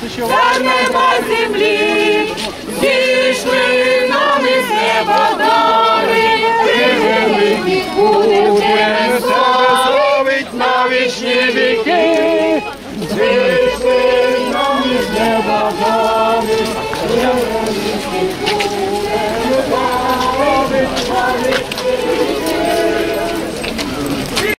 за неба землі, зійшли нам із неба дари, великий будем славить на вічні віки.